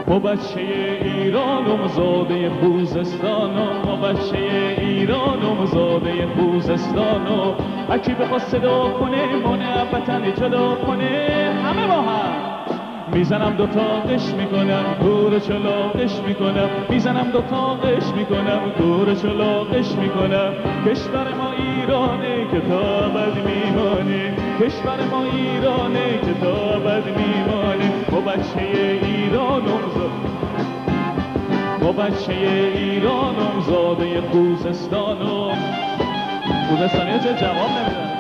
ما بچه ایرانم زاده خوزستانم، ما بچه ایرانم زاده خوزستانم. هرکی بخواد صدا کنه منه وطن جدا کنه، همه با هم میزنم دوتا قش میکنم گور چلاقش میکنم، میزنم دوتا قش میکنم گور چلاقش میکنم. کشور ما ایرانه که تا ابد میمانه، کشور ما ایرانه که تا ابد میمانه. ما بچه ایرانم ما بچه ایرانم زاده خوزستانم. خوزستانی چه جواب نمیدن.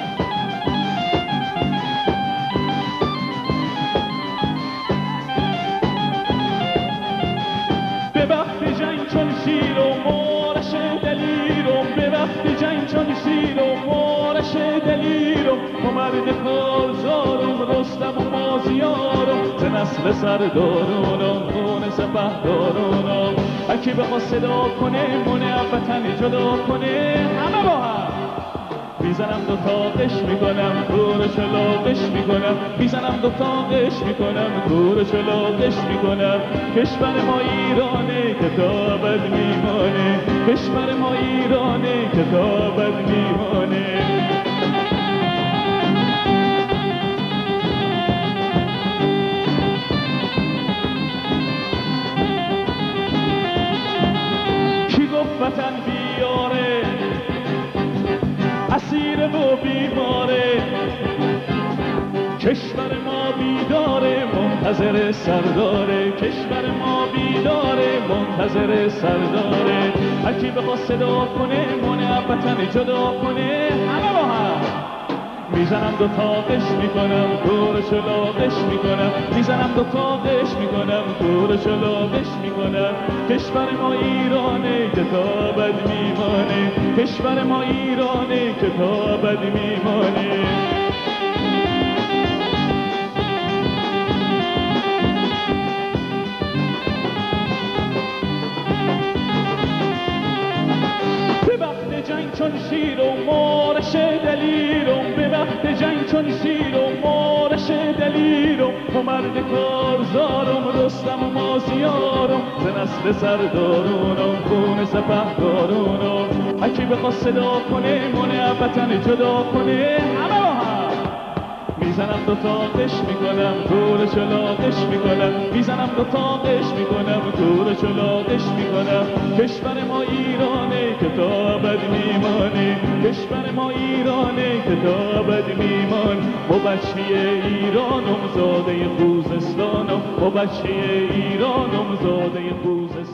به وقت جنگ چون شیر و مارش دلیرم، به وقت جنگ چون شیر و مارش دلیرم. ما مرد کارزارم رستم و مازیارم، ز نسل سردارانم خون سپهدارانم. هرکی بخواد صدا کنه منه وطن جدا کنه، همه با هم میزنم دوتا قش میکنم گور چلاقش میکنم، میزنم دوتا قش میکنم گور چلاقش میکنم. کشور ما ایرانه که تا ابد میمانه، کشور ما ایرانه که تا ابد میمانه. کی گفت وطن بیاره اسیر و بیماره، کشور ما بیداره منتظر سرداره، کشور ما بیداره منتظر سرداره. هرکی بخواد صدا کنه منه وطن جدا کنه، همه با هم میزنم دوتا قش میکنم گور چلاقش میکنم، میزنم دوتا قش میکنم گور چلاقش میکنم. کشور ما ایرانه که تا ابد میمانه، کشور ما ایرانه که تا ابد میمانه. به وقت جنگ چون شیر و مارش دلیرم، به وقت جنگ چون شیر و مارش دلیرم. ما مرد کارزارم رستم و مازیارم، ز نسل سردارانم خون سپهدارانم. هرکی بخواد صدا کنه منه وطن جدا کنه، همه با هم میزنم دوتا قش میکنم گور چلاقش میکنم، میزنم دوتا قش میکنم گور چلاقش میکنم. کشور ما ایرانه که تا ابد میمانه، کشور ما ایرانه که تا ابد میمان. ما بچه ایرانم زاده خوزستانم، ما بچه ایرانم زاده خوزستانم.